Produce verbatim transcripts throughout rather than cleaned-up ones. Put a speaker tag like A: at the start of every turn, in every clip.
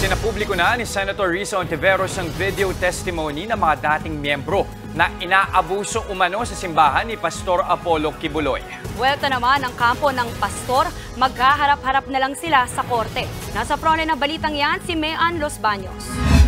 A: Isinapubliko na ni Senator Risa Hontiveros ang video testimony ng mga dating miyembro na inaabuso umano sa simbahan ni Pastor Apollo Kibuloy.
B: Welta naman ang kampo ng pastor, maghaharap-harap na lang sila sa korte. Nasa front ng balitang yan si Mean Los Baños.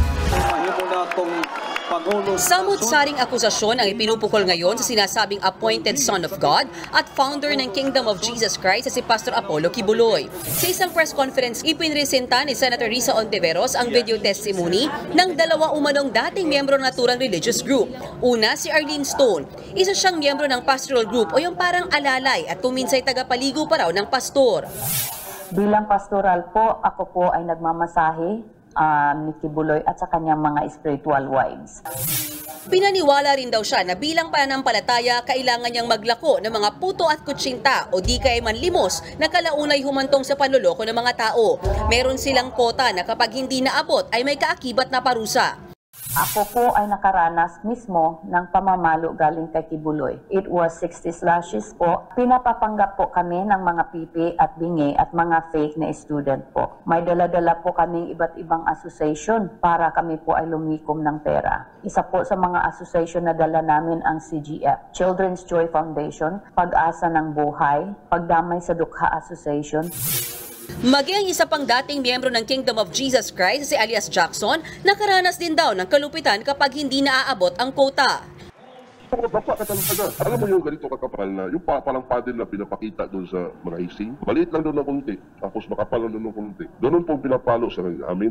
C: Samot-saring akusasyon ang ipinupukol ngayon sa sinasabing appointed son of God at founder ng Kingdom of Jesus Christ na si Pastor Apollo Kibuloy. Sa isang press conference, ipinresenta ni Senator Risa Hontiveros ang video testimony ng dalawa umanong dating miyembro ng naturang religious group. Una, si Arlene Stone. Isa siyang miyembro ng pastoral group o yung parang alalay at kuminsay tagapaligo pa raw ng pastor.
D: Bilang pastoral po, ako po ay nagmamasahe Um, ni Kibuloy at sa kanyang mga spiritual wives.
C: Pinaniwala rin daw siya na bilang pananampalataya, kailangan niyang maglako ng mga puto at kutsinta o di kaya man limos na kalaunay humantong sa panloloko ng mga tao. Meron silang kota na kapag hindi naabot ay may kaakibat na parusa.
D: Ako po ay nakaranas mismo ng pamamalo galing kay Kibuloy. It was sixty slashes po. Pinapapanggap po kami ng mga pipi at bingi at mga fake na student po. May dala-dala po kaming iba't ibang association para kami po ay lumikom ng pera. Isa po sa mga association na dala namin ang C G F, Children's Joy Foundation, Pag-asa ng Buhay, Pagdamay sa Dukha Association.
C: Maging ang isa pang dating miyembro ng Kingdom of Jesus Christ, si Alias Jackson, nakaranas din daw ng kalupitan kapag hindi naaabot ang quota.
E: Alam mo yung ganito kakapal na, yung palang paddle na pinapakita doon sa mga ising, maliit lang doon ng kunti, tapos makapal lang doon ng kunti. Doon pong pinapalo sa amin.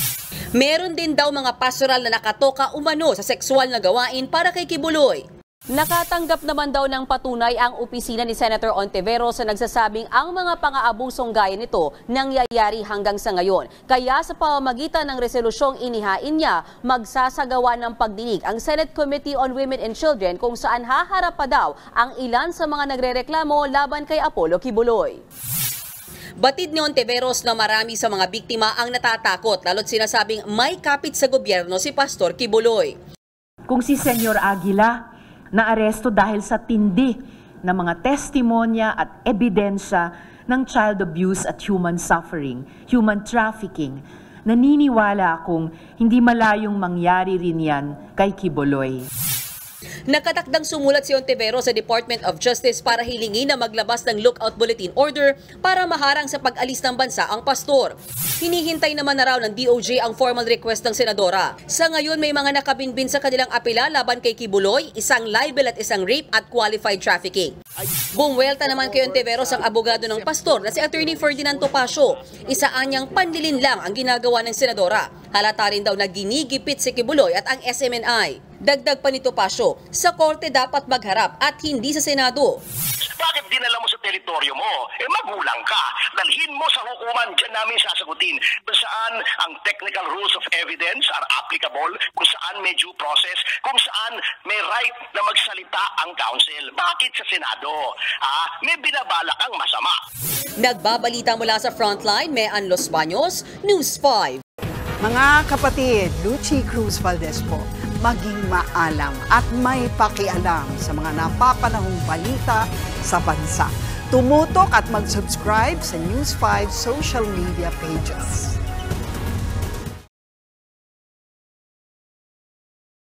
C: Meron din daw mga pastoral na nakatoka umano sa sexual na gawain para kay Kibuloy. Nakatanggap naman daw ng patunay ang opisina ni Senator Hontiveros sa nagsasabing ang mga pang-aabusong gaya nito nangyayari hanggang sa ngayon. Kaya sa pamamagitan ng resolusyong inihain niya, magsasagawa ng pagdinig ang Senate Committee on Women and Children kung saan haharap pa daw ang ilan sa mga nagrereklamo laban kay Apollo Kibuloy. Batid ni Hontiveros na marami sa mga biktima ang natatakot lalo't sinasabing may kapit sa gobyerno si Pastor Kibuloy.
F: Kung si Senyor Aguila naaresto dahil sa tindi ng mga testimonya at ebidensya ng child abuse at human suffering, human trafficking. Naniniwala akong hindi malayong mangyari rin yan kay Kibuloy.
C: Nakatakdang sumulat si Hontiveros sa Department of Justice para hilingin na maglabas ng lookout bulletin order para maharang sa pag-alis ng bansa ang pastor. Hinihintay naman na raw ng D O J ang formal request ng senadora. Sa ngayon may mga nakabinbin sa kanilang apela laban kay Kibuloy, isang libel at isang rape at qualified trafficking. Bumwelta naman kay Hontiveros ang abogado ng pastor na si Attorney Ferdinand Topacio. Isaan niyang panlilin lang ang ginagawa ng senadora. Halata rin daw na ginigipit si Kibuloy at ang S M N I. Dagdag pa ni Topacio, sa korte dapat magharap at hindi sa Senado.
G: Bakit dinala mo sa teritoryo mo? Eh magulang ka. Dalhin mo sa hukuman, dyan namin sasagutin. Kung saan ang technical rules of evidence are applicable, kung saan may due process, kung saan may right na magsalita ang counsel. Bakit sa Senado? Ah, may binabalak ang masama.
C: Nagbabalita mula sa Frontline, Mean Los Baños, News five.
H: Mga kapatid, Lucy Cruz Valdez po, maging maalam at may pakialam sa mga napapanahong balita sa bansa. Tumutok at mag-subscribe sa News five social media pages.